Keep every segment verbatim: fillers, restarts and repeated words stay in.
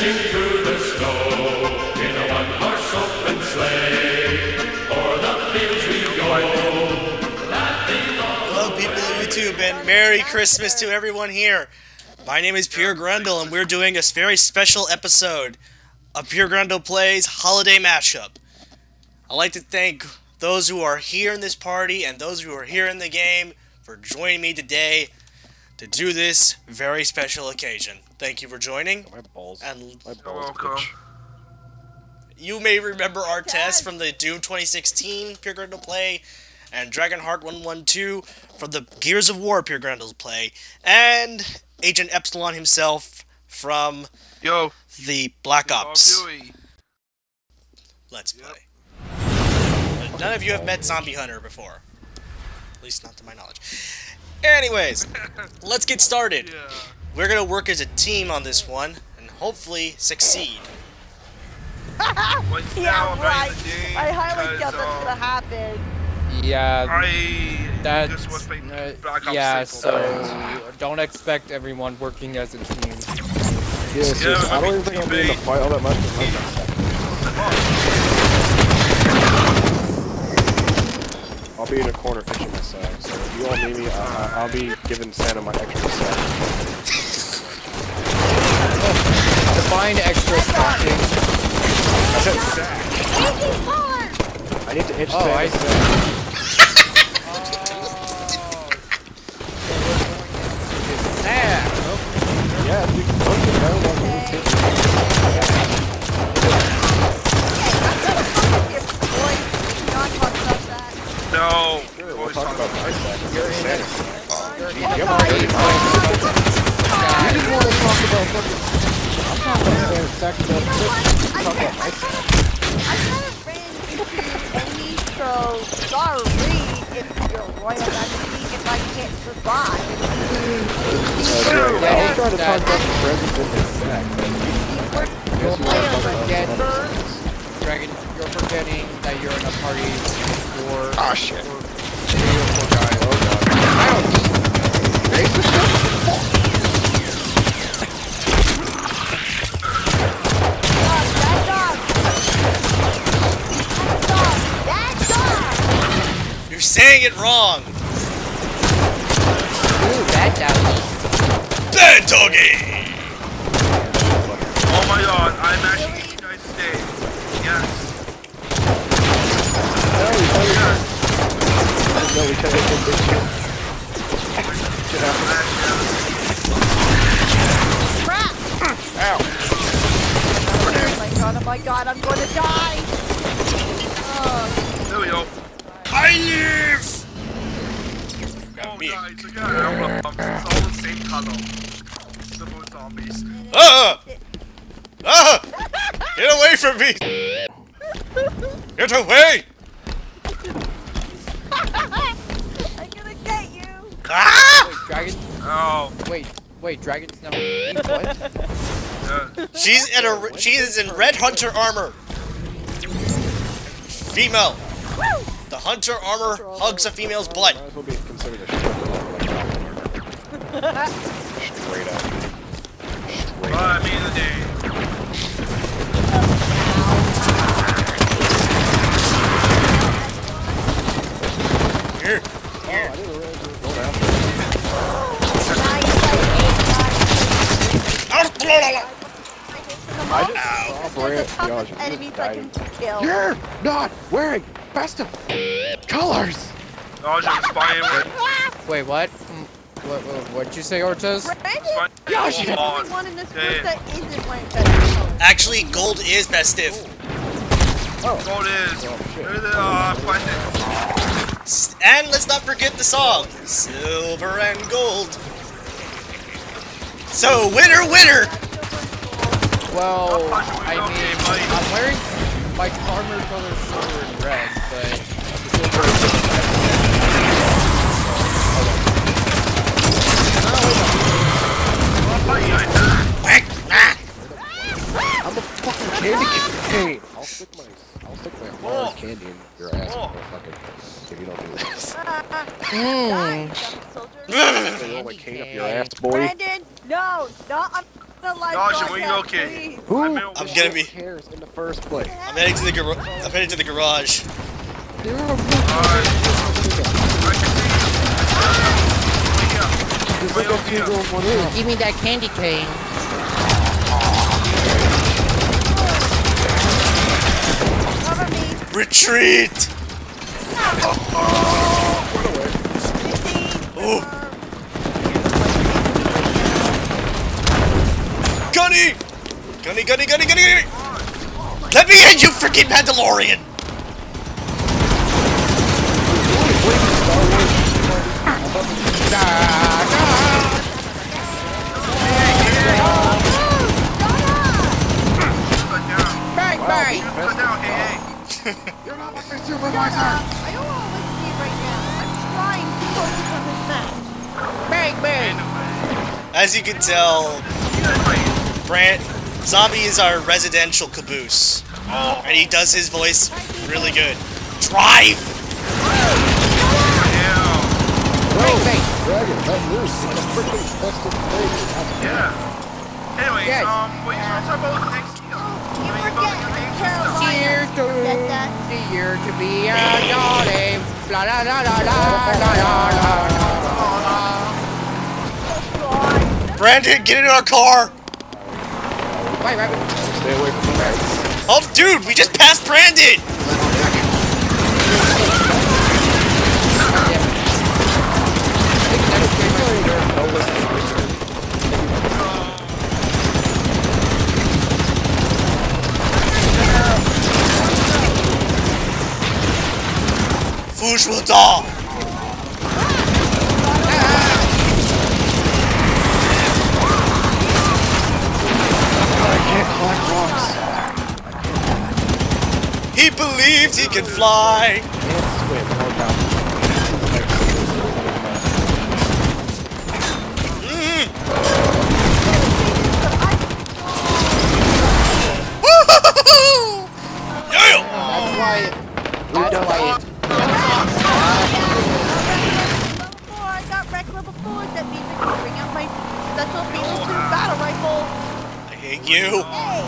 dashing through the snow in a one-horse open sleigh. O'er the fields we go, laughing all Hello people of YouTube and Merry Christmas to everyone here. My name is PureGrendal and we're doing a very special episode of PureGrendal Plays Holiday Mashup. I'd like to thank those who are here in this party and those who are here in the game for joining me today to do this very special occasion. Thank you for joining. My balls. And My balls. Bitch. You may remember our test from the Doom twenty sixteen PureGrendal play, and Dragonheart one one two from the Gears of War PureGrendal play, and Agent Epsilon himself from Yo. the Black Ops Let's Play. Yep. None of you have met Zombie Hunter before. At least not to my knowledge. Anyways, let's get started. Yeah. We're gonna work as a team on this one, and hopefully succeed. Yeah, right. I highly doubt that's um, gonna happen. Yeah, I that's, just was playing uh, Black Ops yeah, six so don't expect everyone working as a team. Yeah, so yeah, I don't even think I'm going to fight all that much with my I'll be in a corner fishing my side, so if you all need me, uh, I'll be giving Santa my extra sack. Define extra stacking. I said sack. I need to itch Oh, Santa. I see. Yeah, we can poke it down while we take it. No. Sure, we'll talk about my sack. You're in it. You're already fine. You didn't want to talk about fucking... I'm talking about Santa's sack. I'm talking about my sack. I kind of ran into enemies, so sorry if you're royal enemy if I can't survive. Uh, yeah, I was trying to talk about the presents in his sack, but You're forgetting, Dragon, you're forgetting that you're in a party for ah, shit. For three or four guys. Oh god. I don't need racist stuff. You're saying it wrong! Ooh, bad doggy. Bad doggy! Oh my god, I'm actually eating you guys today. Yes. No, we can't. Yes. No, we can't hit this shit. Shit happens. Crap! Ow! Oh my god, oh my god, I'm going to die! Oh. There we go. I live! Oh guys, look at our albums. It's all the same color. Civil zombies. Ah! Ah! Get away from me! Get away! I'm gonna get you! Ah! Wait, Dragon? Oh. Wait, wait, Dragon's number what? Yeah. She's in a she is in red hunter armor. Female. Woo! The hunter armor hugs a female's butt. Might as well be considered a stripper. Straight up. Straight Well, up. I mean the day. Here. Oh, I didn't realize we were going after I just Ow. saw Brand. Gosh, you Enemies just I died. can kill. You're not wearing festive colors! I was just spying with. Wait, what? Mm, What, what, what'd you say, Ortiz? Brandon, Gosh, you're the come only on. one in this group Yeah. that isn't wearing festive. Actually, gold is festive. Oh, Gold is. oh shit. There's the uh, question. S- And let's not forget the song. Silver and gold. So, winner, winner! Well, How much are we I okay, mean, buddy? I'm wearing my armor color silver and red, but silver is Whack! Ah! I'm a fucking candy cane! I'll stick my, I'll stick my hard candy in your ass, motherfucker, if you don't do this. Mm. They roll my cane up your ass, boy. Brandon, no, no, I'm The life Gosh, where you broadcast, okay? please. Who I'm in- I'm gonna be. cares in the first place? I'm heading to the gar- I'm heading to the garage. There are Alright. I can see you. There's like a two girls, one girl. Give me that candy cane. Cover me. Retreat! Oh. Gunny! Gunny, gunny, gunny, gunny, gunny! Let me in, you freaking Mandalorian! Bang, bang! Put down, hey, hey. You're not my Shut supervisor! up. I don't want to listen to you right now. I'm trying to focus on this match. Bang, bang! As you can tell, Brant, Zombie is our residential caboose. Oh, And he does his voice really good. Drive! yeah. Bang, bang! Dragon, let loose! It's a freaking festive place! Yeah. Anyways, Yes. um, what you want to talk about next year? You You know, you go forget to your games and Carolina. stuff. Cheers to Get that? the year to be a jolly. La la la la la la la la la. Brandon, get in our car! Bye, rabbit. Stay away from the lights. Oh, dude, we just passed Brandon! No listening. Fouche will die! I can't climb rocks. He believes he can fly! Can't swim. No doubt. Mm. Yeah! That's why. That's why. Level four, I got wreck level four. That means I can bring out my special Halo two battle rifle. I hate you. Hey,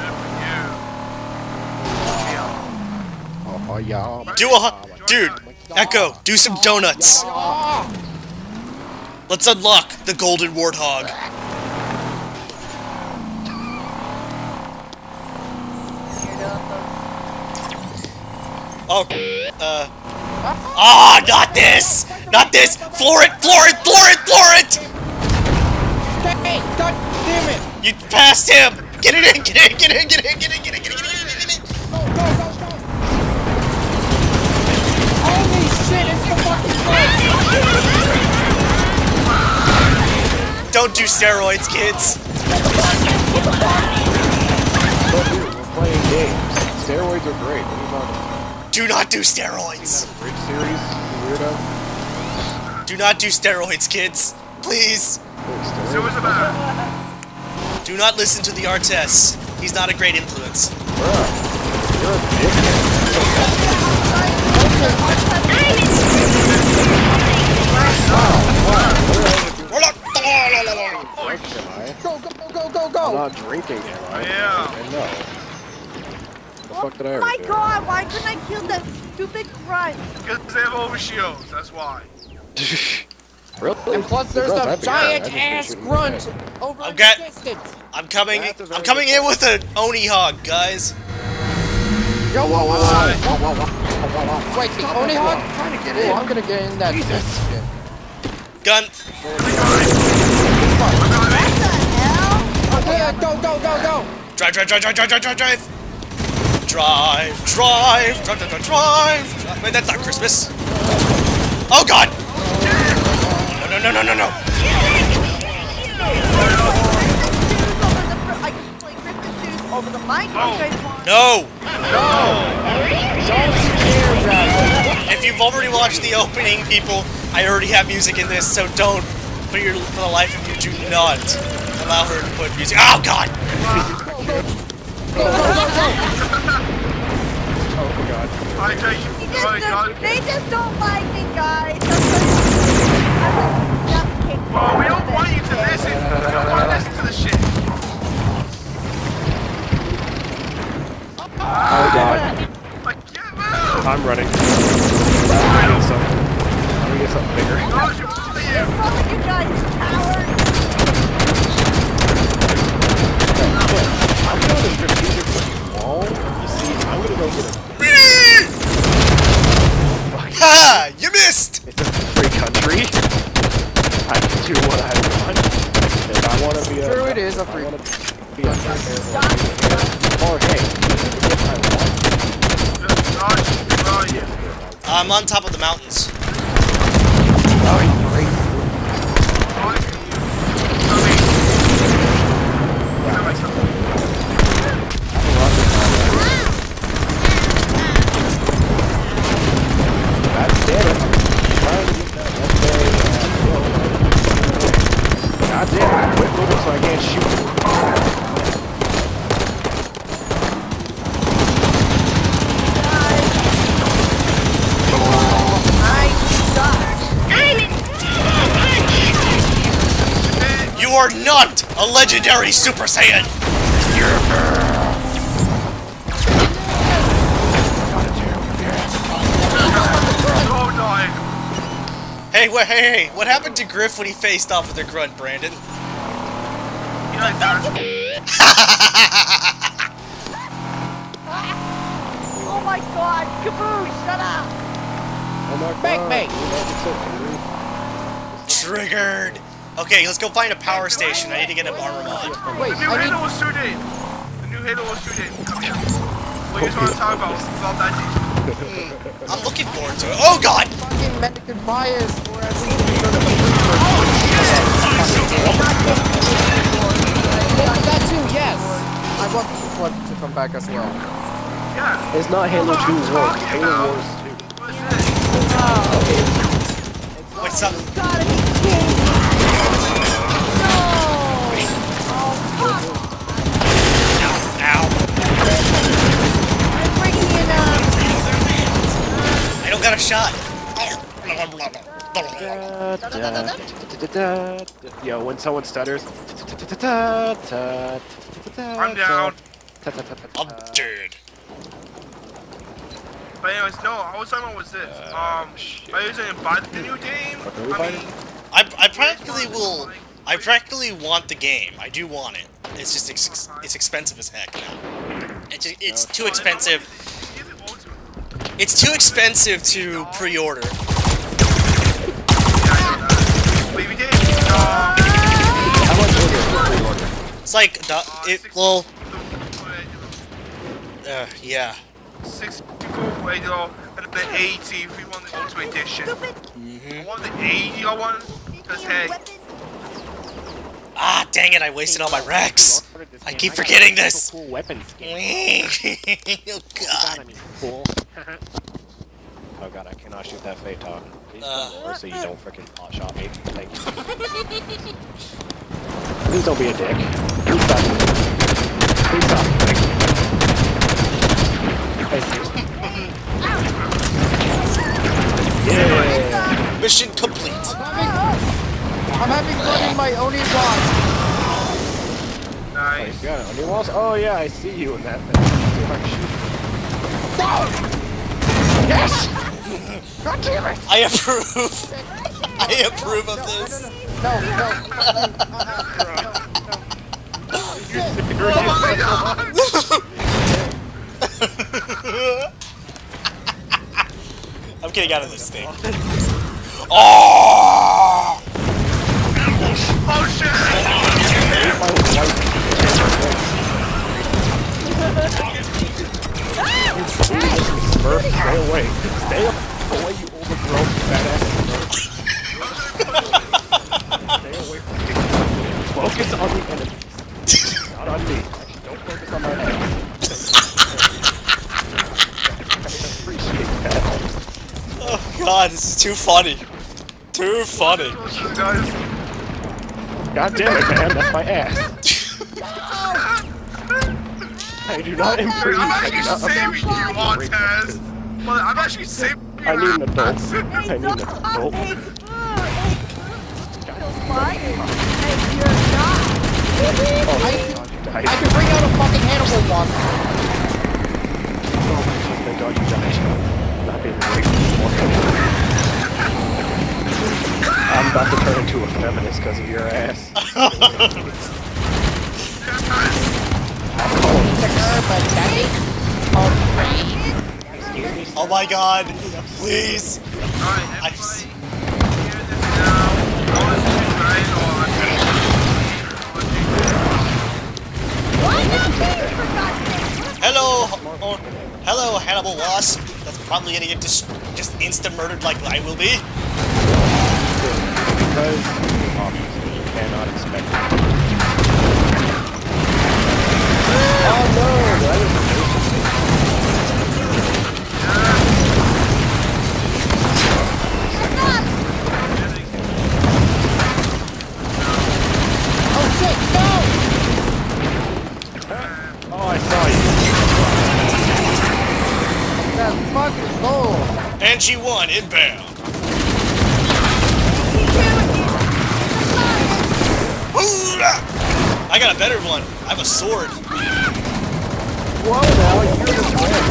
Oh, yeah. Do a dude, Echo, do some donuts. Let's unlock the golden warthog. Oh, uh. Ah, oh, not this! Not this! Floor it! Floor it! Floor it! Floor it! Hey, God damn it! You passed him! Get it in! Get it in! Get it in! Get it in! Get it in! Get it in! Get it in! Get it in! Go, go, go, go! Holy shit, it's the fucking fight! Don't do steroids, kids! Look here, we're playing games. Steroids are great. What are you talking about? Do not do steroids! Bridge series, you weirdo. Do not do steroids, kids! Please! Oh, So what's steroids. the matter? Do not listen to the Artess. He's not a great influence. Bruh, you're a dickhead. Like, am I? Go, go, go, go, go, I'm go! not drinking, am I? Yeah. I know. The fuck did I oh ever my do? god, why couldn't I kill that stupid grunt? Because they have overshields, that's why. Really? And plus, there's Grunts, a I'd be giant fine. I'd ass just be shooting grunt in the head. over in Okay. the distance. I'm coming. That's a very I'm coming good in with an Oni hog, guys. Yo, whoa, whoa, whoa, whoa, whoa, whoa, whoa, whoa. Wait, the Oni hog? I'm trying to get Oh, in. I'm gonna get in that shit. Gun. What the hell? Okay, uh, go, go, go, go! Drive, drive, drive, drive, drive, drive, drive, drive. Drive, drive, drive, drive, drive, drive. Wait, that's not Christmas. Oh God! No, no, no, no, no, no. I can play Christmas shoes over the mic. You guys want? No. Don't scare that. If you've already watched the opening, people, I already have music in this, so don't. For your, for the life of you, do not allow her to put music. Oh God! Oh, God. I tell you, They oh just, my god. don't, they just don't like me, guys. I'm like, Well, we don't want you to listen. We don't want to listen to the shit. god. I can't move! I'm running. I'm gonna get something. I'm gonna get something bigger. Oh, you follow you! Fuck you guys, coward! I'm going to strategic wall. You see, I'm gonna go get a. Ha! You missed! It's a free country. I can do what I want. If I want to be a. True, it is a free. I want to be a or hey, if I want. Josh, where are you? I'm on top of the mountains. Oh, you're great. Josh, tell me. Tell me something. God damn it. I'm trying to get that one day. God damn it. I quit moving so I can't shoot. You are not a legendary Super Saiyan! Oh, dying. Hey, wait, hey, hey, what happened to Griff when he faced off with the grunt, Brandon? You like that? Oh my god, Caboose, shut up! Oh my Bang, god. bang. Triggered! Okay, let's go find a power station. I need to get an armor mod. Wait, The new I Halo need. was shooting. The new Halo was shooting. Come here. What you want to talk about? It's about that deep. I'm looking forward to it. Oh god! Fucking medical bias for at least. Yeah, that too, yes. I want the flood to come back as well. Yeah. It's not Halo That's two what I'm Wars. talking Halo about. Wars two. What's this? Wait, some. Gotta be kidding me! No! Oh, fuck! Ow, ow. I'm bringing in, um... I don't got a shot. Da, da, da, da, da, da. Yo, when someone stutters. I'm down. I'm dead. But anyways, no, I was talking about was this. Um, I was saying buy the new game. What are we I fighting? mean, I, I practically will. I practically want the game. I do want it. It's just ex it's expensive as heck now. It's just, it's too expensive. give it ultimate. It's too expensive to pre-order. Yeah, I know that. Wait, we did. Um, How much is it for pre-order? It's like the, uh, it. Well, sixty-four, uh, yeah. sixty-four eighty, and the eighty if we want the ultimate edition. Mm-hmm. I want the eighty I want, because hey, Ah, dang it! I wasted all my Rex. I keep forgetting this. Cool weapon skin. Oh god. I mean, cool. Oh god, I cannot shoot that Phaeton. Please Uh. don't lower so you don't freaking hot shot me. Thank you. Please don't be a dick. Please stop. Please stop. Thank you. Thank you. Yeah. Mission complete. I'm having fun in my Oni box. Oh, nice. you got it on your walls? Oh yeah, I see you in that thing. Yes! God damn it! I approve. I approve of this. No, no. Oh my god! I'm getting out of this thing. Oh! Oh shit! Smurf, stay away. Stay away, you overgrown badass Smurf. Stay away from me. Focus on the enemies. Not on me. Actually, don't focus on my head. I appreciate that. Oh god, this is too funny. Too funny. Guys, God damn it, man. That's my ass. I do not improve. I'm I actually do not saving you, appreciate Montez. Well, I'm actually saving you. I need an adult. Hey, I need an don't adult. call me food. Hey, you're fine. Hey, you're not. Oh, I, God, you died. I can bring out a fucking Hannibal one. Oh god, you guys. Not being awake anymore. I'm about to turn into a feminist because of your ass. Oh my god, please. Alright, I everybody, just- hear this now. I want to do right on. Why not me, for God's sake? Hello, oh, hello, Hannibal Wasp. That's probably gonna get just just insta murdered like I will be. Because, obviously, you cannot expect it. Oh no! That is Oh shit, no! Oh, I saw you. That fucking goal! Banshee one inbound. I got a better one. I have a sword. Whoa, now you're the man.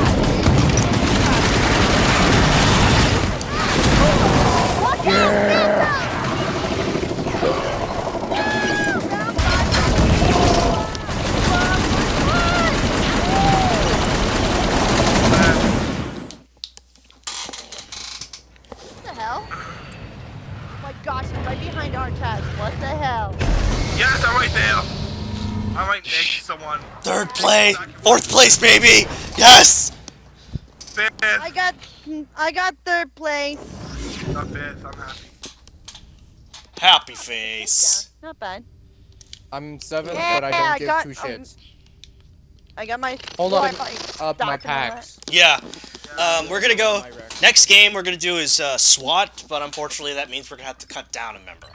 What the hell? Oh my gosh, I'm right behind our test. What the hell? Yes, I'm right there. I'm right next to someone. Third place, fourth place, baby. Yes. Fifth. I got, I got third place. Not fifth, I'm happy. Happy Yeah, face. not bad. I'm seventh, Yeah, but I don't I give got- two um, shits. I got my. Hold well, on, I probably up my stocked and all that. packs. Yeah. Um, we're gonna go. My wreck. Next game we're gonna do is uh, SWAT, but unfortunately that means we're gonna have to cut down a member.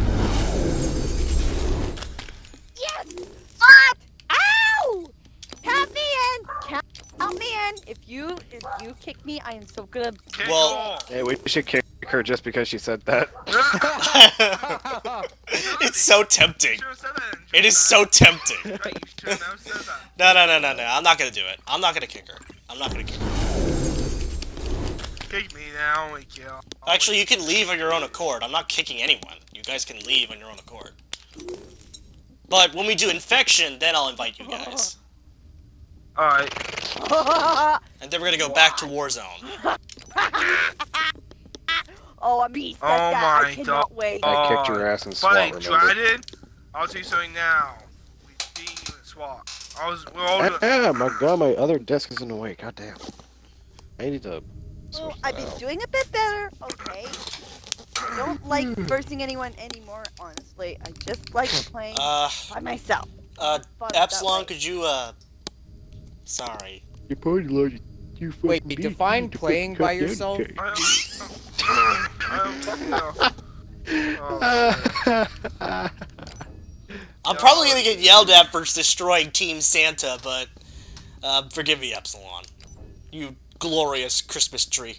Yes! What? Ow! Count me in! Count, count me in! If you if you kick me, I am so good. Kick Well- off. Hey, we should kick her just because she said that. It's so tempting. Should've said that. It is so tempting. Right, you should've never said that. No, no, no, no, no. I'm not gonna do it. I'm not gonna kick her. I'm not gonna kick her. Kick me now, we kill. Actually, you can leave on your own accord. I'm not kicking anyone. You guys can leave on your own accord. But when we do infection, then I'll invite you guys. Alright. And then we're gonna go back to Warzone. Oh, I'm beast at Oh that. my I cannot wait. I kicked your ass in But SWAT, I remember? tried it. I'll tell you something now. We beat you in SWAT. I was, we're all doing. Yeah, my god, my other desk is in the way. God damn. I need to. Well, switch I've that been out. doing a bit better. Okay. I don't like versing anyone anymore. Honestly, I just like playing Uh, by myself. uh, Fun that Epsilon, way. could you, uh... Sorry. Your party logic. You fucking Wait, beat define me to playing fucking by cut down yourself? cake. I don't, I don't know. Oh, I'm probably gonna get yelled at for destroying Team Santa, but... Uh, forgive me, Epsilon. You glorious Christmas tree.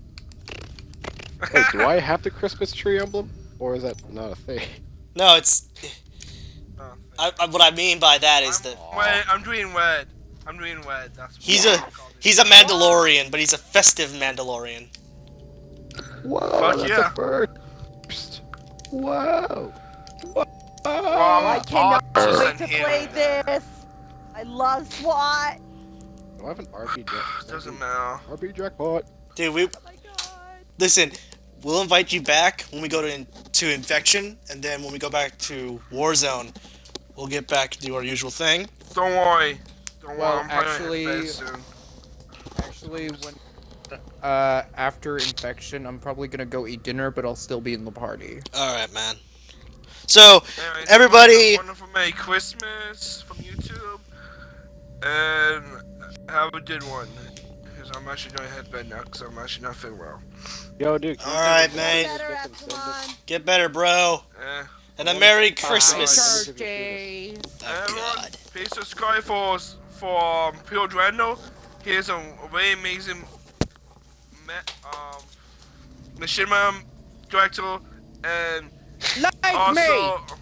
Wait, do I have the Christmas tree emblem? Or is that not a thing? No, it's... oh. I, I, what I mean by that is I'm, that... wait, I'm doing red. I'm doing red. That's He's what a- I call it. He's a Mandalorian, but he's a festive Mandalorian. Whoa, Fuck that's yeah. a first. Whoa. Whoa. I cannot awesome wait to here. play this. I love SWAT. Do I have an R P jackpot? Doesn't matter. R P jackpot. Dude, we... Oh my god. Listen, we'll invite you back when we go to in, to Infection, and then when we go back to Warzone, we'll get back to do our usual thing. Don't worry. Don't Well, worry. I'm probably actually- gonna hit bed soon. Actually, when uh after infection, I'm probably gonna go eat dinner, but I'll still be in the party. Alright, man. So, Anyways, everybody- wonderful Merry Christmas from YouTube, and have a good one. Because I'm actually going to head to bed now, because I'm actually not feeling well. Yo, dude. can you Alright, do mate. this? Better, Fucking send it. Epsilon. get better, bro. Eh. And a Merry Christmas. Thursday. Oh, Everyone, God. please subscribe for for um, PureGrendal. Here's a very amazing me um machinima director, and Like also me!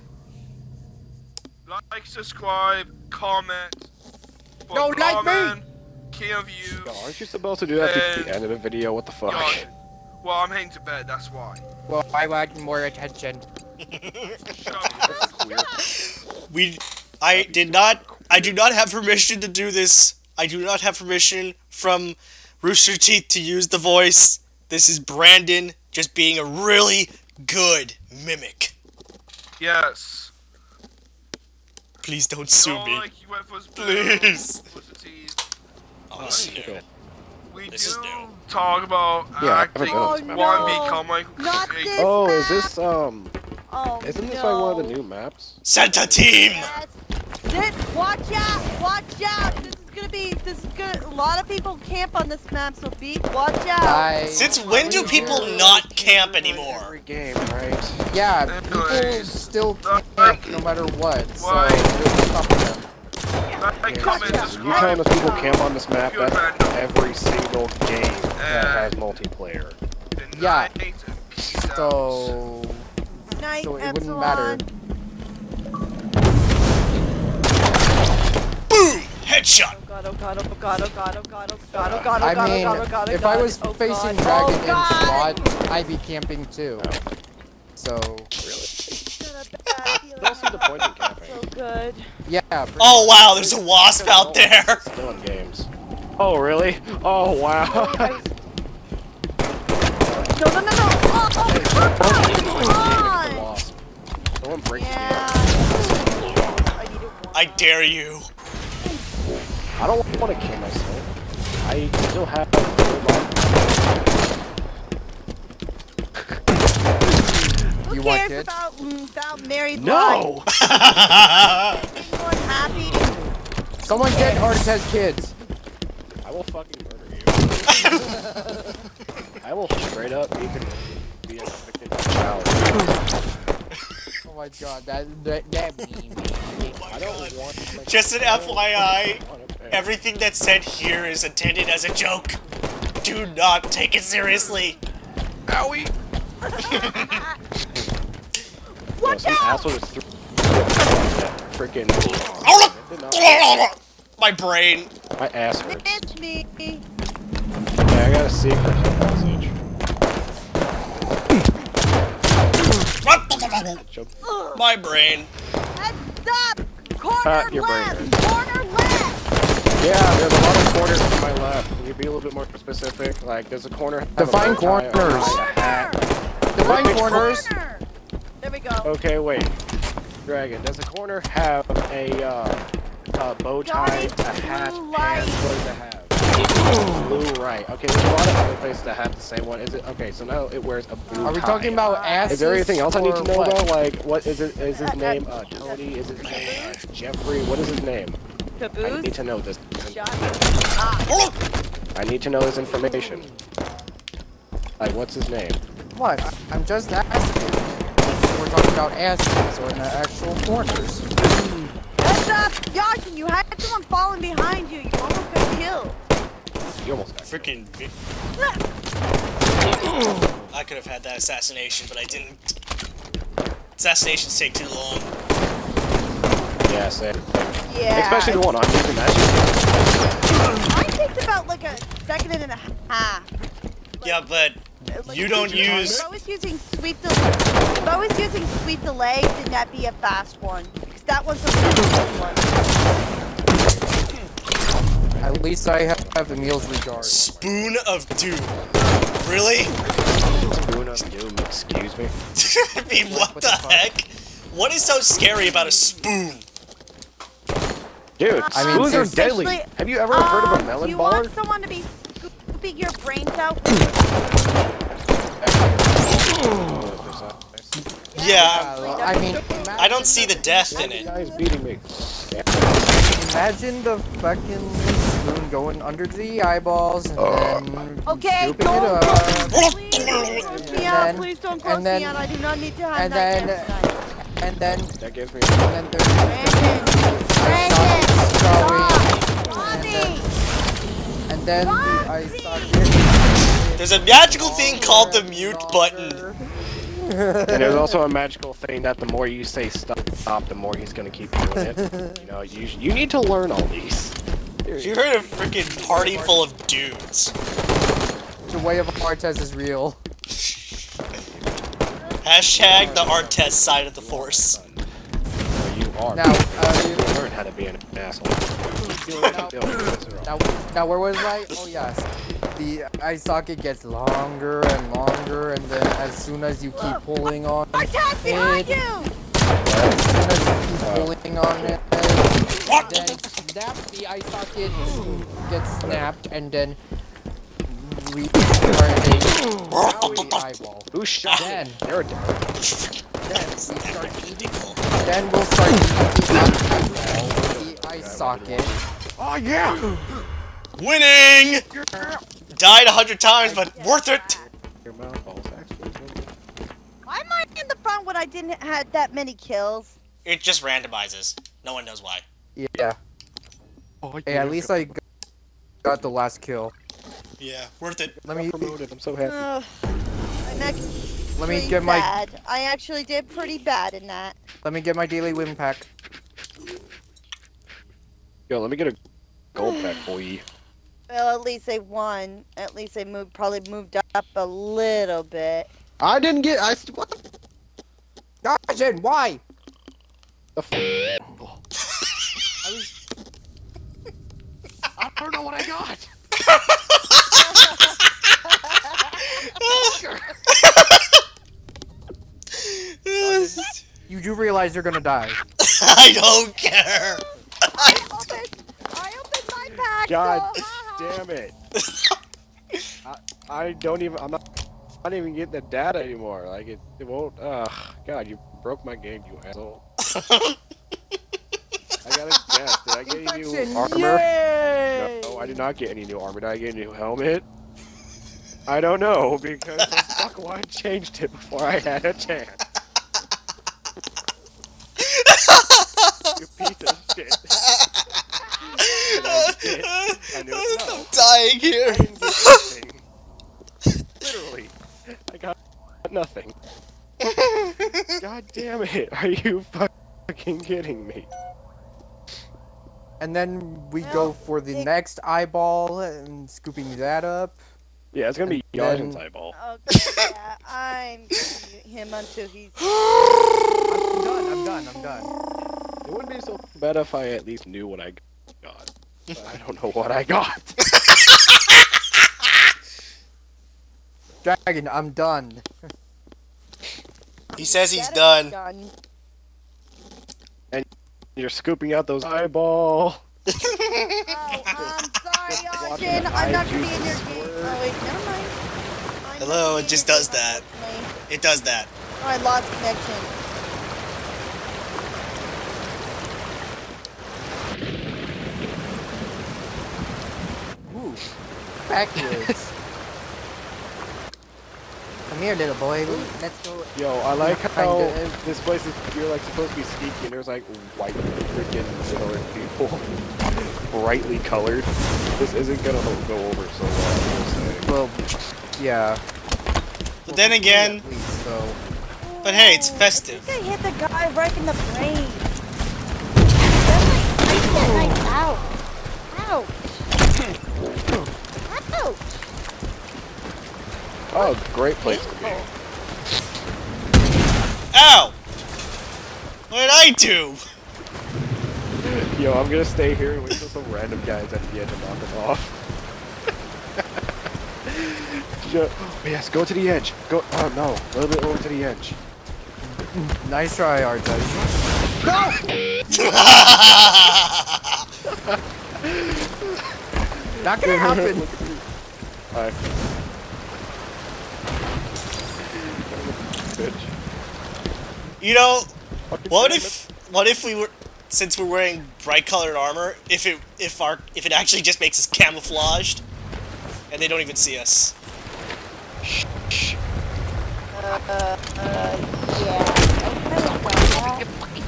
like, subscribe, comment. For Don't like me! comment, can't view. Yo, aren't you supposed to do that at And- the end of the video? What the fuck? Yo, well, I'm heading to bed. That's why. Well, I want more attention. Shut up. We, I did not, I do not have permission to do this. I do not have permission from Rooster Teeth to use the voice. This is Brandon just being a really good mimic. Yes. Please don't You sue know, me. like U F O's blue, Please. publicities. Oh, this is new. We This is do new. talk about Yeah, I acting. haven't done this map. One no. become like. Not like- this Oh, is map. this um? Oh, Isn't this no. like one of the new maps? Santa Team! Yes. This, watch out! Watch out! This is gonna be. This is gonna. A lot of people camp on this map, so be. Watch out! I. Since when do people not camp anymore? Every game, right? Yeah, people Anyways, still uh, camp no matter what. So Why? we'll stop them. Like, comment, Gotcha. You telling subscribe. us people camp on this map? Pure That's Grendal. every single game that Uh, has multiplayer. Good Yeah. night, and peace out. So. Night, So it wouldn't Epsilon. matter. Boom! Headshot! Oh god, oh god, oh god, oh god, oh god, oh god, oh god, oh I god, mean, oh god, oh god, oh if I god, was oh facing god, Dragon oh in god. SWAT, I'd be camping too. So. Got a bad feeling. I don't see the point in camping. So good. Yeah. pretty Oh wow, there's a wasp out there! It's still in games. Oh really? Oh wow. I was- No, no, no, no! Oh, oh, come on! Wasp. Someone break Yeah. me out. I need it one. I dare you. I don't want to kill myself. I still have full life. Who You want cares kids? about, mm, about married No! life? Anyone happy? Someone get Artez kids. I will fucking murder you. I will straight up be, be a convicted child. Oh my god, that that that meme. I don't want my Just an F Y I, want to pay. everything that's said here is intended as a joke. Do not take it seriously. Owie! Yo, Watch some out! asshole just threw freaking My brain. my ass hurts. It's me. Okay, I got a secret message. Jump. My brain. Heads up! Corner Uh, your brain left! Corner left! Yeah, there's a lot of corners to my left. Can you be a little bit more specific? Like, there's a corner. have a Define bow tie, a corners. hat. Define Which corners. Corner! There we go. Okay, wait. Dragon, does a corner have a uh, a bow tie, Johnny, a hat, blue and light. what does it have? Blue, right. Okay, there's a lot of other places that have the same one. Is it okay? So now it wears a blue Are we tie. talking about asses? Is there anything else I need to or know what? about? Like, what is it? Is his name uh, Tony? Is his name uh, Jeffrey? What is his name? I need Caboose? to know this. Johnny. Ah. I need to know this information. Like, what's his name? What? I- I'm just asking. We're talking about asses or in the actual corners. Heads up! Yashin, you had someone falling behind you. You almost got killed. You almost got. Freaking. vi- I could have had that assassination, but I didn't. Assassinations take too long. Yeah, same. Yeah. Especially the one I'm using. That shit. Mine takes about like a second and a half. Yeah, but Like, you don't use. If I was using sweet delay, if I was using sweet delay, then that'd be a fast one. Because that one's a fast one. At least I have, have Emil's regard. Spoon of Doom. Really? Spoon of Doom. Excuse me. I mean, what, What the, the fuck? heck? What is so scary about a spoon? Dude, I mean, spoons are especially- deadly. Have you ever heard of a Um, melon Do you bar? want someone to be scooping your brains out? Yeah, Uh, I mean, I don't see the death in The it. guy's beating me. imagine the fucking spoon going under the eyeballs and then Okay, scooping don't it up. close, please don't close me And out. then- Please don't close and then- me out. I do not need to have and then- nightmares tonight. And then, That gives me. and then there's Brandon, Brandon, stop! Mommy! and then the, I Roxy! started. There's a magical thing called the mute button. And there's also a magical thing that the more you say stop, stop, the more he's gonna keep doing it. You know, you you need to learn all these. You're in a freaking party full of dudes. The way of Artez is real. Hashtag the art test side of the force. You are. Now, uh, you, learn how to be an asshole. now, now, now, where was I? Oh yes. The eye socket gets longer and longer, and then as soon as you keep pulling on Artez, behind it, you! as soon as you keep pulling on it, then snap the eye socket gets snapped, and then we start a eyeball. Who shot Then, him? You're dead. then we start Then we'll start eating eyeball with the eye socket. Oh yeah! Winning! Died a hundred times, but worth it! Your mouth balls actually. Why am I in the front when I didn't have that many kills? It just randomizes. No one knows why. Yeah. Oh, Hey, at least I got the last kill. Yeah, worth it. Let me promoted. I'm so happy. Ugh, I'm actually let me get my bad. I actually did pretty bad in that. let me get my daily win pack. Yo, let me get a gold pack, boy. Well, at least they won. At least they moved, probably moved up a little bit. I didn't get. I what the? Dodgen, why? The f I was. I don't know what I got. You do realize you're gonna die. I don't care. I opened, I opened my pack. God so, haha. damn it! I, I don't even. I'm not. I'm not even getting the data anymore. Like it. It won't. Ugh. God, you broke my game, you asshole. I gotta guess. Did I get any new Infection, armor? yay! No, I did not get any new armor. Did I get a new helmet? I don't know because the fuck why I changed it before I had a chance. You piece of shit. Did I get? I knew it. No. I'm dying here. I didn't get anything. Literally, I got nothing. God damn it! Are you fucking kidding me? And then we go for the next eyeball and scooping that up. Yeah, it's gonna be And Yajin's eyeball. Okay, yeah, I'm gonna mute him until he's. I'm done. I'm done. I'm done. It wouldn't be so bad if I at least knew what I got. But I don't know what I got. Dragon, I'm done. He says he's Better be done. You're scooping out those eyeball. Oh, I'm sorry, Watch Arjun. the I'm not eye gonna be in your juices game. squirt. Oh wait, never mind. I'm Hello, not gonna it be just in your does game, that. unfortunately. It does that. Oh, I lost connection. Ooh, backwards. Come here, little boy. Let's go. Yo, I like how Kinda. this place is, you're like supposed to be sneaky and there's like white freaking colored people. Brightly colored. This isn't gonna go over so well, Well, yeah. But then again, At least, so. but hey, it's I festive. think I hit the guy right in the brain. That's like right that night out. Ouch. Ouch. Oh, great place to be. Ow! What did I do? Yo, I'm gonna stay here and wait for some random guys at the end to knock them off. Ju- oh, yes, go to the edge. Go. Oh no, a little bit over to the edge. Nice try, Arjun. Not gonna happen. Alright. Bitch. You know, Fucking what damn if what if we were, since we're wearing bright colored armor, if it if our if it actually just makes us camouflaged, and they don't even see us. Uh, uh, yeah. Okay,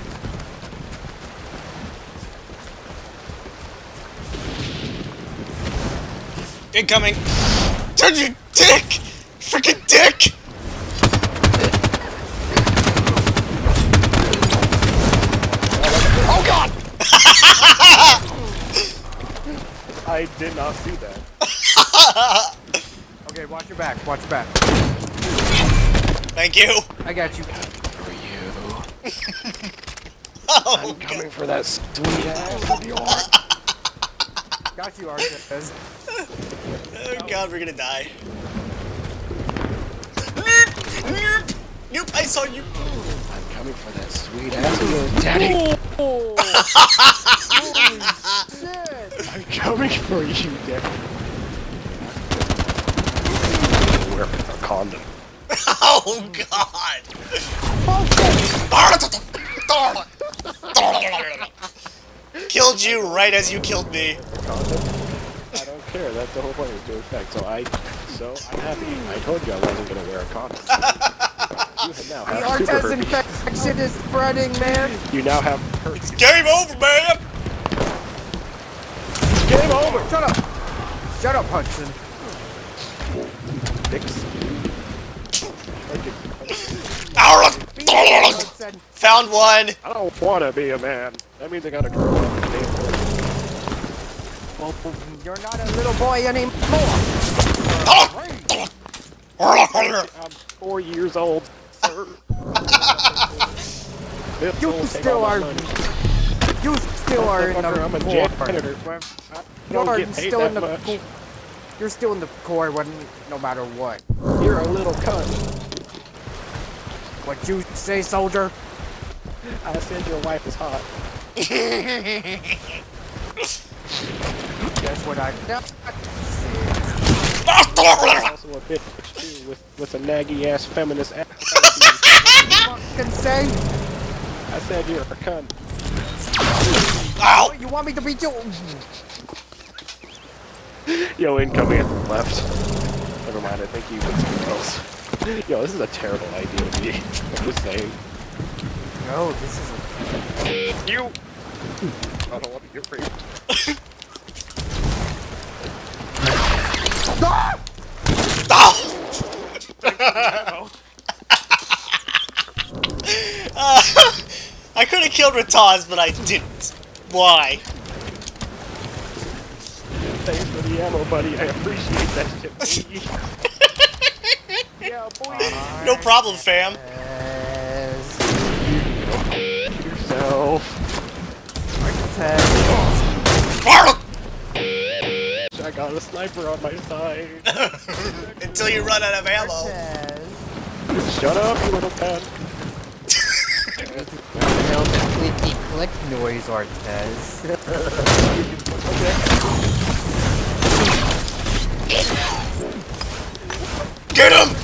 Incoming! Turn your dick! Freaking dick! Oh god! I did not see that. Okay, watch your back. Watch your back. Thank you. I got you. For you. Oh, I'm God. coming for that sweet ass of yours. Got you, Arthur. Oh God, we're gonna die. Nope, I saw you. I'm coming for that sweet ass of yours, Daddy. Oh. Holy shit! I'm coming for you, Daddy. Wear a condom. Oh God. Killed you right as you killed me. Condom? I don't care. That's the whole point of doing fact. So I, so I'm happy. I told you I wasn't gonna wear a condom. You now The have super Artes herpes. infection is spreading, man. You now have herpes. Game over, man. Game over. Shut up. Shut up, Hudson. Dicks. Hudson. Found one. I don't want to be a man. That means I gotta grow up. Well, you're not a little boy anymore. I'm four years old, sir. You still are. You still are in the I'm a core. janitor. I You're don't get paid still in that the. much. co- You're still in the core when, no matter what. You're a little cunt. What you say, soldier? I said your wife is hot. Guess what I. Also a bitch too, with with a naggy ass feminist ass. Fucking say? I said you're a cunt. Ow. You want me to beat you? Yo, incoming at the left. Never mind, I think he was something else. Yo, this is a terrible idea to me. I'm just saying. No, this is. You! I don't want to get raped. Ah! uh, I could have killed Rataz, but I didn't. Why? Thanks for the ammo, buddy. I appreciate that shit. Buddy. Yeah, boy. No problem, fam. Yes. Yourself. I got a sniper on my side. Until you run out of ammo. Shut up, you little cunt. What the hell that clicky click noise, Artez? Get him!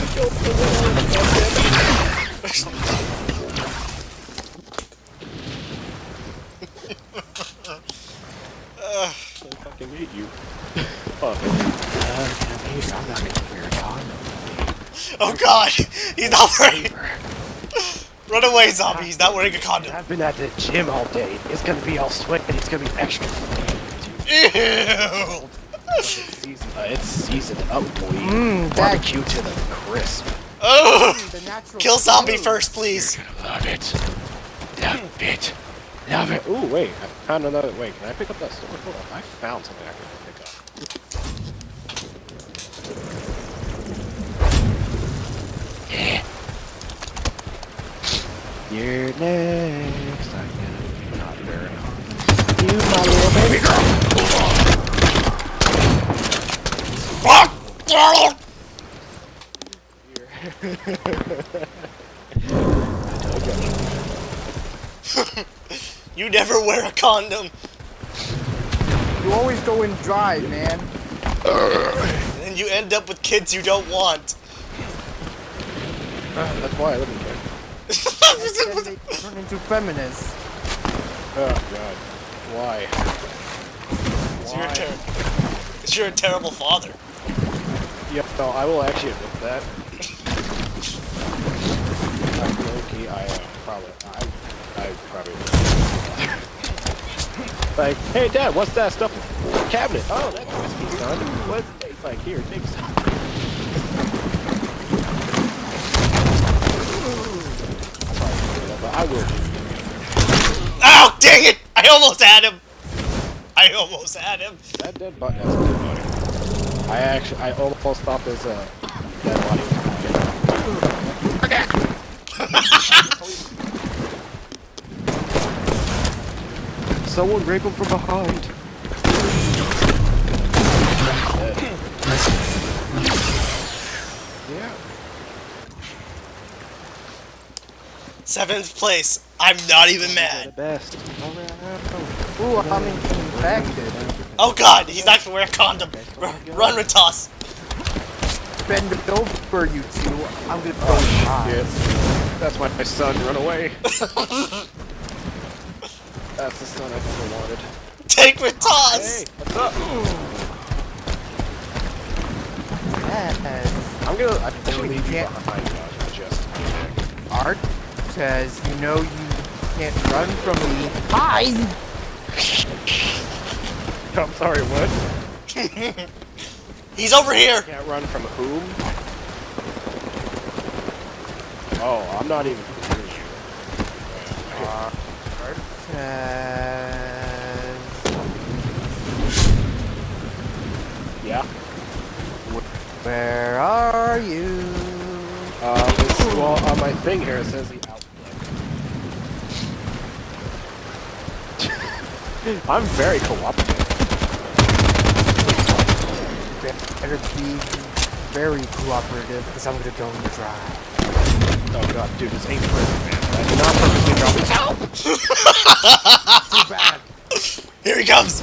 I fucking hate you. Oh, uh, I'm not gonna wear a condom. Oh God, he's not wearing. Run away, zombie! He's not wearing a condom. I've been at the gym all day. It's gonna be all sweat and it's gonna be extra. Ew! It's seasoned, uh, it's seasoned up, boy. Mmm, Barbecue to the crisp. Oh! the natural Kill zombie food. first, please. You're gonna love it. Love it. Love it. Ooh, wait. I found another. Wait, can I pick up that sword? Hold on. I found something I can pick up. Yeah. You're next. I'm gonna be not very hard. You, my little baby girl. You never wear a condom. You always go in dry, man. And then you end up with kids you don't want. Uh, that's why I live in bed. Then they turn into feminists. Oh god. Why? Because you're, a Why? ter- 'cause you're a terrible father. Yep, no, I will actually admit that. Like, low-key, I uh, probably, I, I probably. Like, hey Dad, what's that stuff in the cabinet? Oh, that's crispy, son. What's it taste like? Here, take some. But I will. Ow! Dang it! I almost had him! I almost had him. That dead body. That's a dead body. I actually, I almost thought this uh, dead body was mine. Someone rape him from behind. Yeah. Seventh place. I'm not even The mad. best. Ooh, I'm infected. Oh god, he's not gonna wear a condom. R run, Ratos. Bend over, you two. I'm gonna throw Oh you shit. That's my, my son. Run away. That's the son I never wanted. Take Ratos. Hey, what's up? Yes. I'm gonna. I You should leave you can't- behind, Josh. Just. Art says, you know you can't run from me. Hi! I'm sorry. What? He's over here. Can't run from whom? Oh, I'm not even near you. Uh, Art says... Yeah. Where are you? Um, it's, well, on my thing here it says the outlet. I'm very cooperative. Better be very cooperative, because I'm gonna go and drive. Oh god, dude, this ain't prison, man. I did not purposely drop it. Help! Too bad. Here he comes.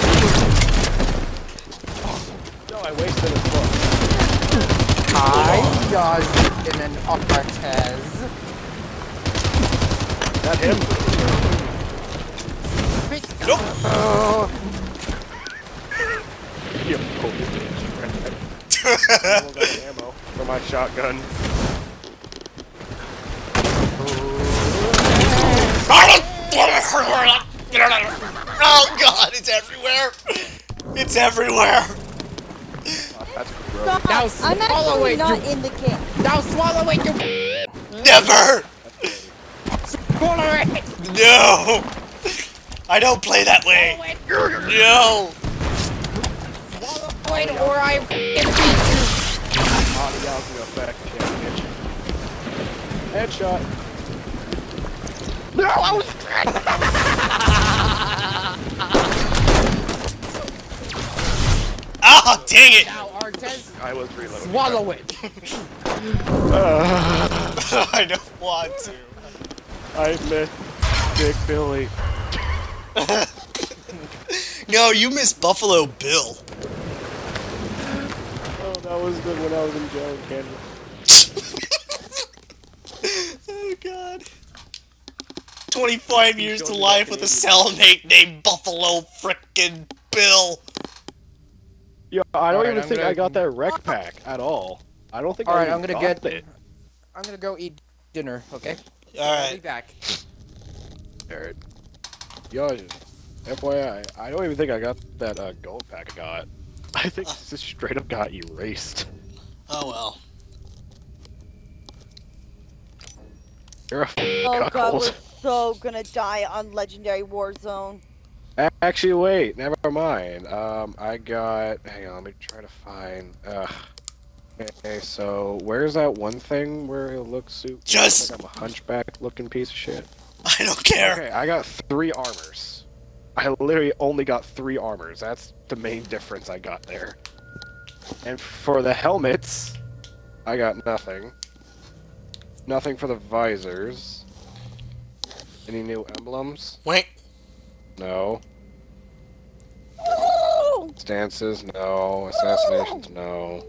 No, I wasted his book. Hi, Josh, and then Artez. Is that him? Nope. Oh, You holy bitch. I got ammo for my shotgun. Oh god, it's everywhere. It's everywhere. Oh, that's gross. Stop. Now I'm swallow actually it, not you- in the game. now swallow it, you Never. swallow it! No. I don't play that way. No. Swallow it, or I f***ing beat Audio effect, yeah, bitch. Headshot. you! No, I was Ah, dang it. Now, Artez, I was reloading. swallow it! Uh, I don't want to. I miss Big Billy. No, you miss Buffalo Bill. Oh, that was good when I was in jail in Canada. Oh god. twenty-five years to life with a cellmate named Buffalo frickin' Bill. Yo, I don't Alright, even I'm think gonna- I got that rec pack at all. I don't think I Alright, even I'm gonna got get- it. I'm gonna go eat dinner, okay? I'll be Alright. back. Alright. Yo, F Y I, I don't even think I got that uh, gold pack I got. I think this just straight up got erased. Oh well. You're a f***ing Oh god, cuckold. we're so gonna die on Legendary Warzone. Actually, wait, never mind. Um, I got. Hang on, let me try to find. Ugh. Okay, so where's that one thing where it looks super? Just- like I'm a hunchback-looking piece of shit. I don't care. Okay, I got three armors. I literally only got three armors. That's the main difference I got there. And for the helmets, I got nothing. Nothing for the visors. Any new emblems? Wait. No. Stances? No. Assassinations? No.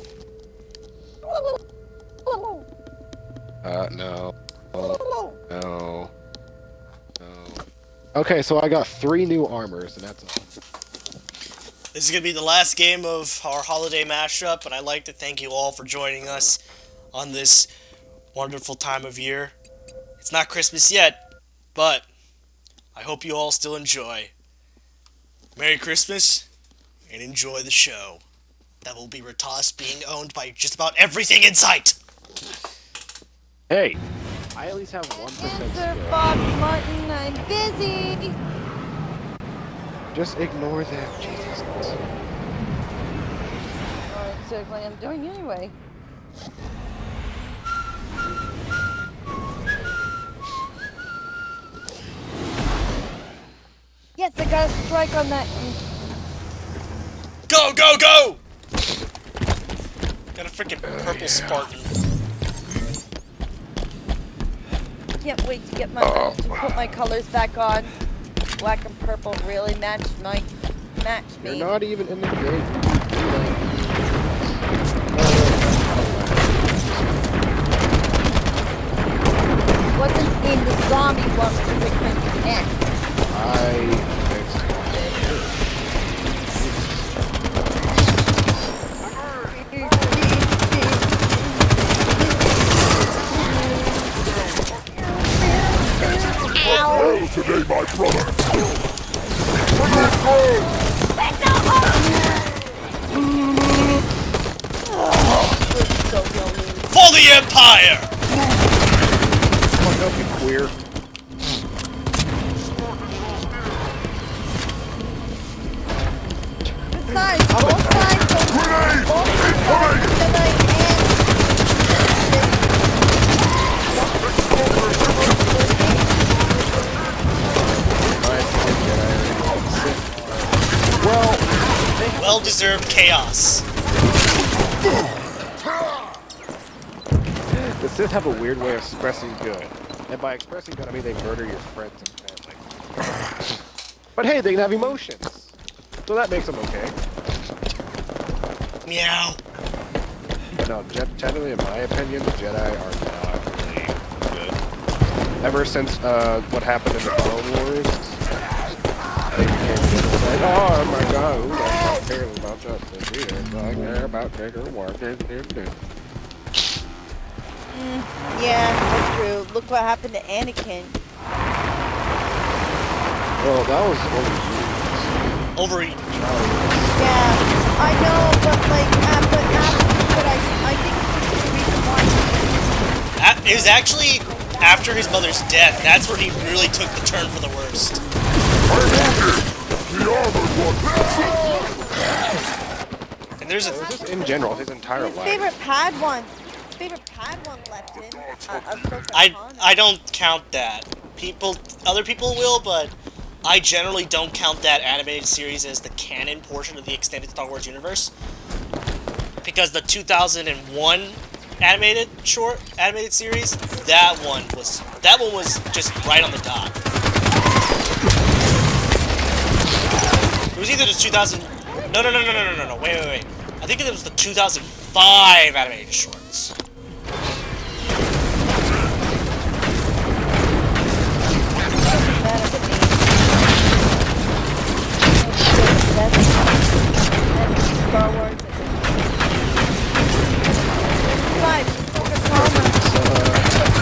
Uh, no. No. No. No. Okay, so I got three new armors, and that's all. This is gonna be the last game of our holiday mashup, and I'd like to thank you all for joining us on this wonderful time of year. It's not Christmas yet, but I hope you all still enjoy. Merry Christmas, and enjoy the show. That will be Ratos being owned by just about everything in sight. Hey! I at least have one percent Answer skill. Bob Martin, I'm busy. Just ignore them, Jesus. Alright, so what I'm doing anyway. Yes, I got a strike on that. Go, go, go! Got a freaking purple Spartan. Can't wait to get my Oh. to put my colors back on. Black and purple really match my match me. You're not even in the game. Wasn't in the zombie one because I couldn't connect. I. Well, today, my brother. For the Empire! Come on, don't be queer. Sides, both sides, both sides, both sides, tonight, Well, Well-deserved chaos. the Sith have a weird way of expressing good. And by expressing good, I mean they murder your friends and family. But hey, they can have emotions. So that makes them okay. Meow. But no, Je generally, in my opinion, the Jedi are not really good. Ever since uh, what happened in the Clone Wars, they became just like, oh my god, who doesn't care about justice? We don't care about bigger work. Mm, yeah, that's true. Look what happened to Anakin. Well, that was overused. Overeaten. Yeah, I know, but like, uh, but after, but I, I think the reason why. That- It was actually after his mother's death. That's where he really took the turn for the worst. And there's a It was just in general, his entire His life. favorite Padawan, favorite Padawan left him. Uh, Ahsoka I Tano. I don't count that. People, other people will, but I generally don't count that animated series as the canon portion of the extended Star Wars universe, because the two thousand one animated short animated series, that one was that one was just right on the dot. It was either the two thousand. No, no, no, no, no, no, no, no. Wait, wait, wait. I think it was the two thousand five animated shorts. Star Wars. Five, Ahsoka Tano.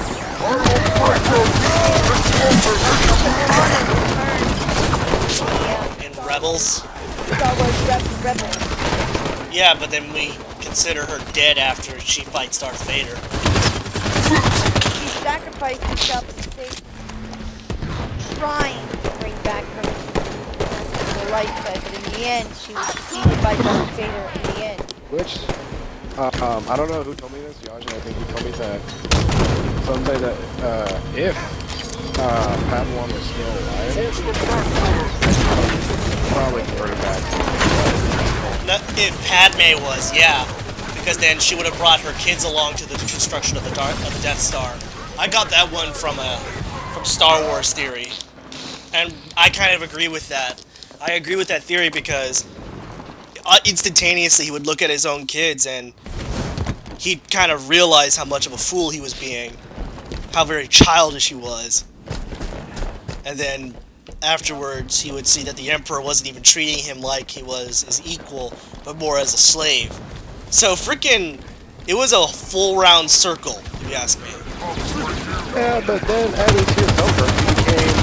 Yeah, In Rebels. Star Wars Reb- Rebels. Yeah, but then we consider her dead after she fights Darth Vader. She sacrificed herself to save, trying to bring back her the light side, but in the end, she was defeated by Darth Vader in the end. Which, uh, um, I don't know who told me this, Yaja, I think you told me that somebody that, uh, if, uh, Padawan was still alive, probably converted back. No, if Padme was, yeah, because then she would have brought her kids along to the construction of the Dar of the Death Star. I got that one from a from Star Wars theory, and I kind of agree with that. I agree with that theory because uh, instantaneously he would look at his own kids and he'd kind of realize how much of a fool he was being, how very childish he was, and then afterwards he would see that the Emperor wasn't even treating him like he was his equal, but more as a slave. So frickin', it was a full round circle, if you ask me. Yeah, but then adding to his number, he became,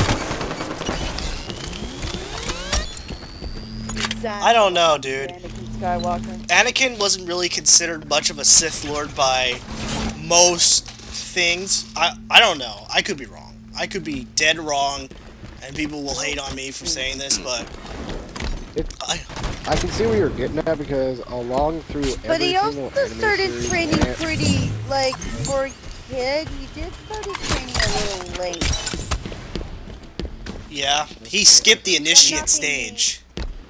I don't know, dude. Skywalker. Anakin wasn't really considered much of a Sith Lord by most things. I I don't know. I could be wrong. I could be dead wrong, and people will hate on me for saying this, but It, I I can see where you're getting at because along through But every he single also anime started series training and- pretty, like, for a kid, he did started training a little late. yeah, he skipped the initiate nothing- stage.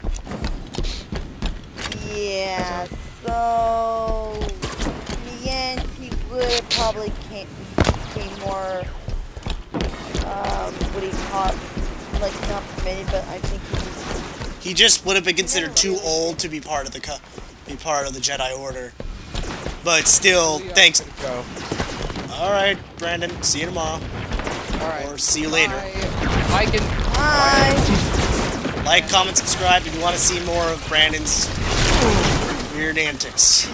Yeah, so in the end, he would have probably came, became more, um, what do you call it, like, not permitted, but I think he was, He just would have been considered too old to be part of the co be part of the Jedi Order. But still, thanks. Go. All right, Brandon. See you tomorrow, Alright. or see you later. I, I can. hi, Like, comment, subscribe if you want to see more of Brandon's weird antics.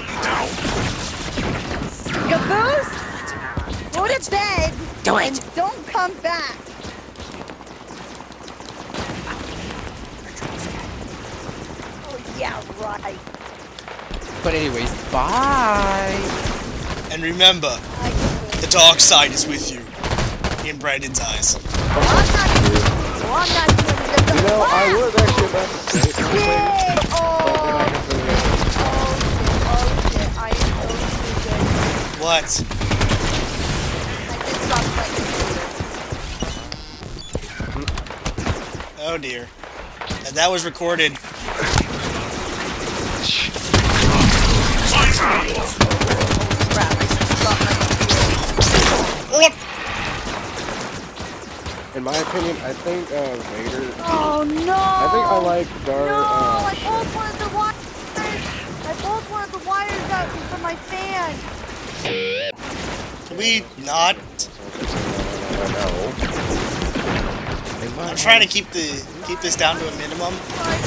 Caboose, go to bed, Do it. and don't come back. Oh, yeah, right. But anyways, bye. And remember, I can the dark side is with you. In Brandon's eyes. I'm not, well, I'm not doing this. You know, I was actually about to say something, Yay! but then I Oh, completely oh, shit, oh, shit. I am so stupid. What? I just dropped my computer. Oh dear. And that was recorded. Crap, I just dropped my computer. In my opinion, I think uh, Vader. Oh, no! I think I like Dar. No, uh, I pulled one of the wires. I pulled one of the wires out from my fan. Can we not? No. I'm trying to keep the keep this down to a minimum.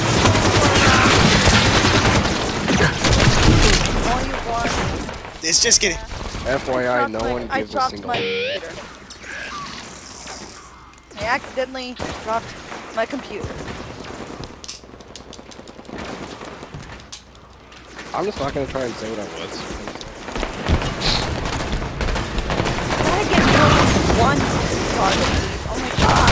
All you want. It's just getting. F Y I, no I one I gives a dropped single. my computer. I accidentally dropped my computer. I'm just not gonna try and say what I was. Gotta get rid one target. Oh my god.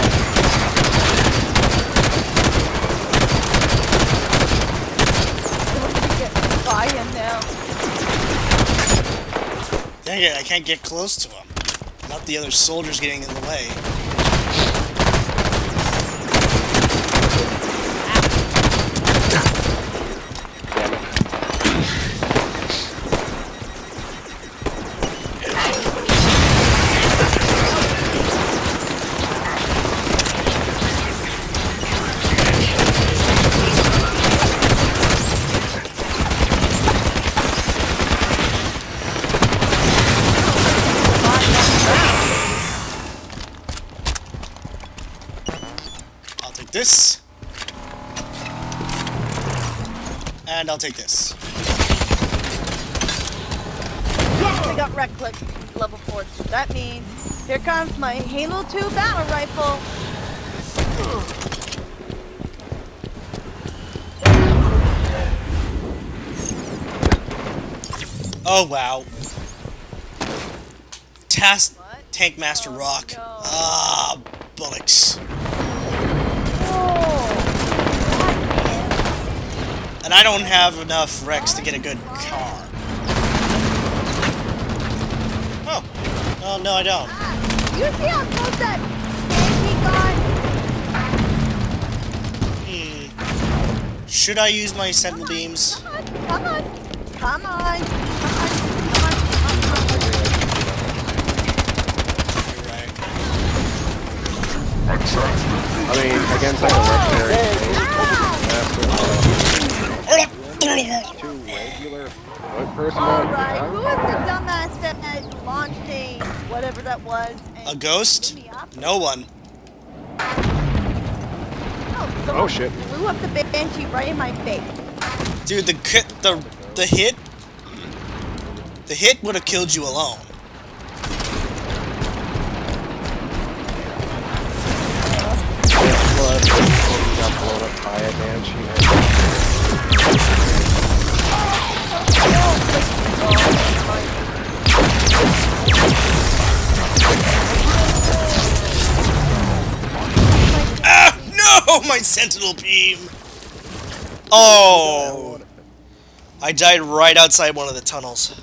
I'm gonna get by him now. Dang it! I can't get close to him. Not the other soldiers getting in the way. I'll take this. And I'll take this. Yes, I got red click level four. That means here comes my Halo two battle rifle. Oh wow. Task What? Tank Master Oh, Rock. no. Ah, bullocks. Oh. And I don't have enough Rex to get a good car. Oh. Oh no, I don't. You see how close that tank he got? Hmm. Should I use my sentinel beams? Come on, come on, come on, come on, come on, come on. You're right. I mean, against like a legendary two regular foot person. Alright, who was the dumbass that had launched a whatever that was? and A ghost? blew me up? No one. Oh, someone Oh, shit. blew up the banshee right in my face. Dude, the ki- the the hit the hit would have killed you alone. Got blown up by a banshee. Ah, no! My sentinel beam! Oh! I died right outside one of the tunnels.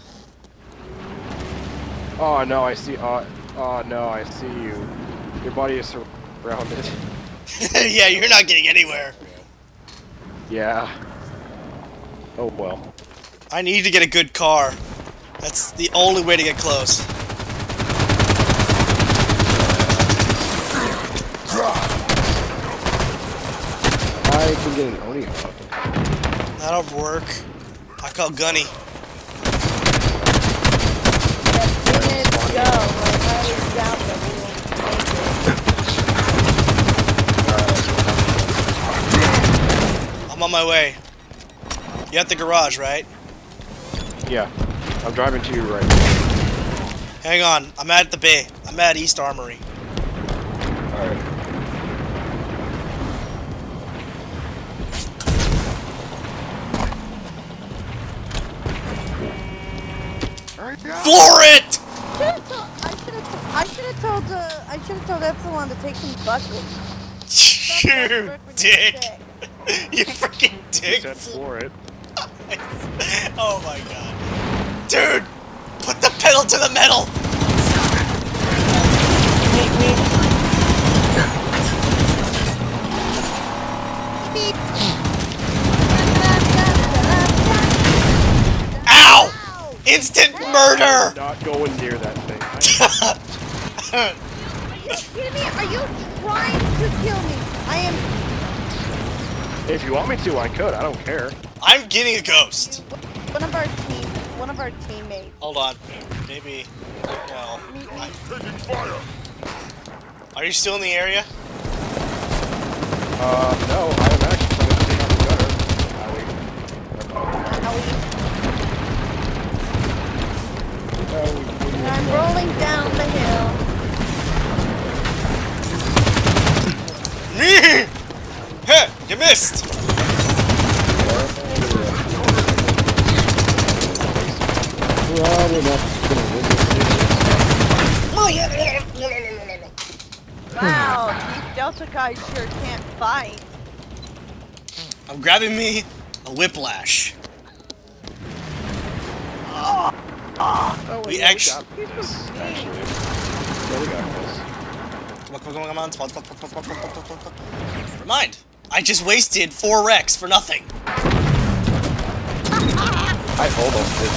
Oh no, I see. Oh, oh no, I see you. Your body is surrounded. Yeah, you're not getting anywhere. Yeah. Oh well. I need to get a good car. That's the only way to get close. I can get an Oni up. That'll work. I call Gunny. Let's go. Like, I was down there. We won't make it. I'm on my way. You at the garage, right? Yeah. I'm driving to you right now. Hang on. I'm at the bay. I'm at East Armory. Alright. Floor it! I should have told. I should have. Uh, I should have told Epsilon to take some buckets. You dick! You freaking dick! Said for it. Oh my god. Dude! Put the pedal to the metal! Ow! Instant murder! Not going near that thing. Are you kidding me? Are you trying to kill me? I am. If you want me to, I could. I don't care. I'm getting a ghost. One of our team. One of our teammates. Hold on. Maybe. No. Meet me. Are you still in the area? Uh, no, I am actually trying to take out the gutter. And I'm rolling down the hill. Heh! You missed! Wow, these Delta guys sure can't fight. I'm grabbing me a whiplash. Oh, We yeah, actu- we got this, actually. Yeah, we got this. Come on, come on, come on, spawn, spawn, spawn, spawn, spawn, spawn, spawn, spawn, spawn. Never mind. I just wasted four wrecks for nothing. I almost did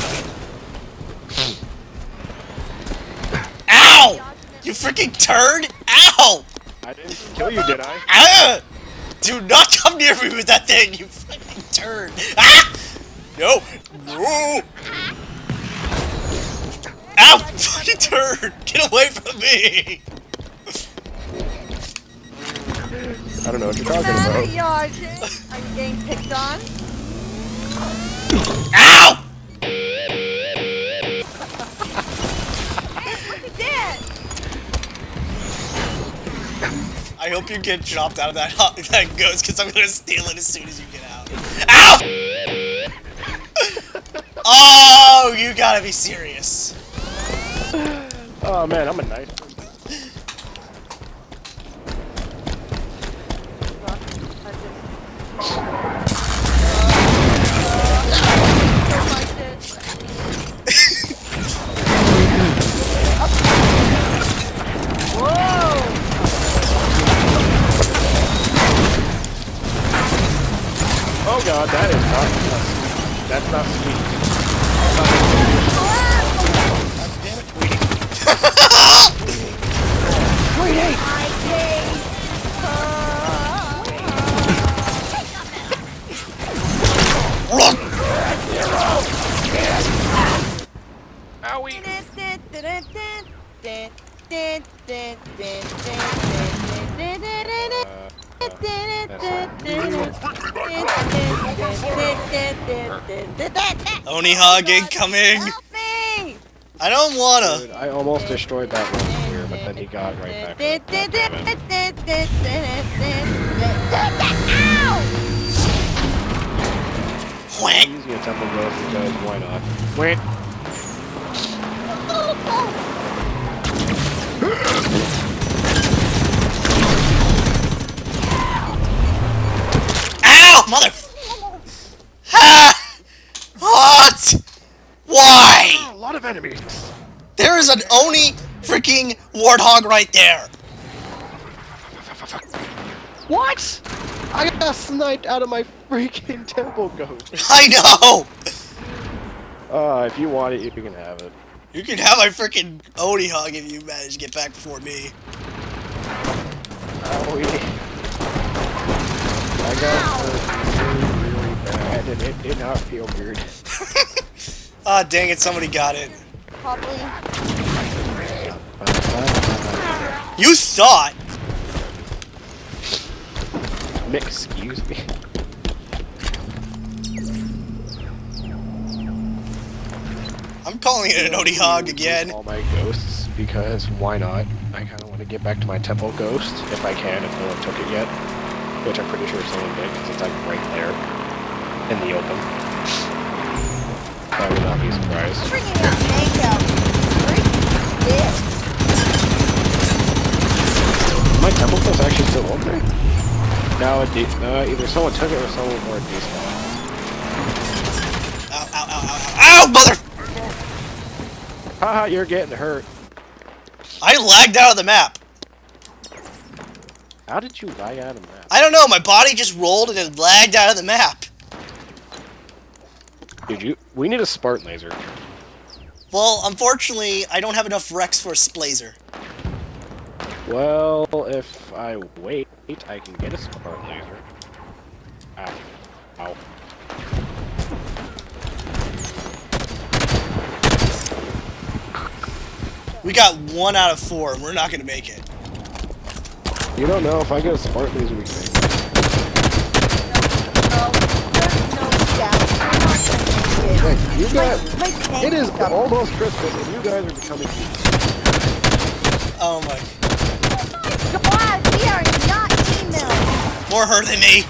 that. Ow! You freaking turd! Ow! I didn't kill you, did I? Ah! Do not come near me with that thing, you fucking turd! Ah! No! No! Ow! Fucking turd! Get away from me! I don't know what you're talking Matter, about. Yarjin? Are you getting picked on? Ow! Look at that! I hope you get dropped out of that that ghost, because I'm gonna steal it as soon as you get out. Ow! Oh, you gotta be serious. Oh man, I'm a nice person. Oh god, that is not sweet. That's not sweet. God damn it, Tweety. Tweety! Owie! Oni hug incoming. Help me! I don't wanna. Dude, I almost destroyed that one here, but then he got right back up. God damn it. Ow! Wait. I'm using a temple ghost because why not? Wait. Ow, mother. Ah! What? Why? Oh, a lot of enemies. There is an Oni freaking warthog right there. What? I got sniped out of my freaking temple ghost. I know. Uh, if you want it, you can have it. You can have my freaking Oni hog if you manage to get back before me. Oh, yeah. I got hurt really, really bad, and it did not feel weird. Ah, dang it, somebody got it. Probably. You thought. Excuse me. I'm calling it an Oni hog again. All my ghosts, because why not? I kind of want to get back to my temple ghost, if I can, if no one took it yet. Which I'm pretty sure someone did, because it's like right there, in the open. I would not be surprised. Bringing that makeup. Freaking this. My temple ghost actually still open? No, it de uh, either someone took it or someone more despawned. Ow, ow, ow, ow, ow, ow, mother! Haha, you're getting hurt. I lagged out of the map. How did you lag out of the map? I don't know, my body just rolled and it lagged out of the map. Did you? We need a Spartan laser. Well, unfortunately, I don't have enough Rex for a Splazer. Well, if I wait, I can get a Spartan laser. Ow. Ow. We got one out of four, and we're not gonna make it. You don't know if I get a Spartan laser, we can make it. No, there's no doubt. I'm not gonna make it. Hey, you guys, My, my tank it is stuff. almost Christmas, and you guys are becoming Oh my. God, we are not emails. More her than me.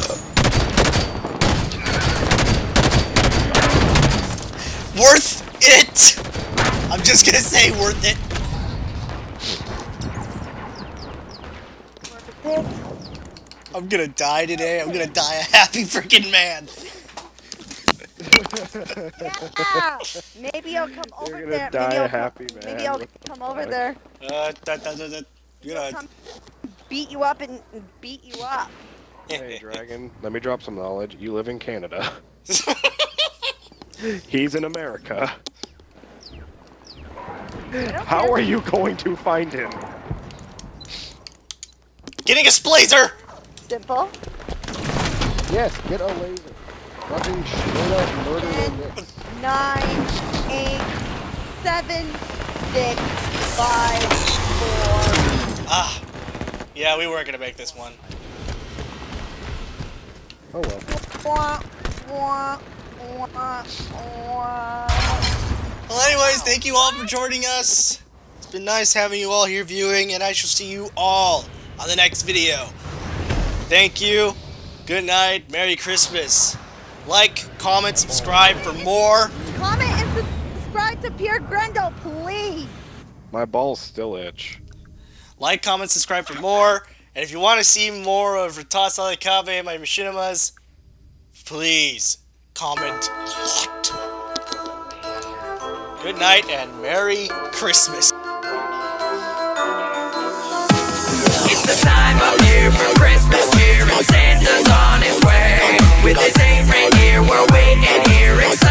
Worth it! I'm just gonna say worth it. I'm gonna die today. I'm gonna die a happy freaking man. Yeah, maybe I'll come over gonna there. die maybe a I'll happy come, man Maybe I'll with the come over fuck. there. Uh, da, da, da, da, you know. Come beat you up and and beat you up. Hey, Dragon, let me drop some knowledge. You live in Canada. He's in America. How are you going to find him? Getting a Splazer! Simple. Yes, get a laser. Fucking straight up murder Ten, this. nine, eight, seven, six, five, four. Ah. Yeah, we weren't gonna make this one. Oh well. Wah, wah, wah, wah. Well, anyways, thank you all for joining us. It's been nice having you all here viewing, and I shall see you all on the next video. Thank you. Good night. Merry Christmas. Like, comment, subscribe for more. Comment and subscribe to PureGrendal, please. My balls still itch. Like, comment, subscribe for more. And if you want to see more of Ritas Alikabe and my machinimas, please comment. Good night and Merry Christmas. It's the time of year for Christmas cheer, and Santa's on his way. With his eight reindeer, we're waiting here.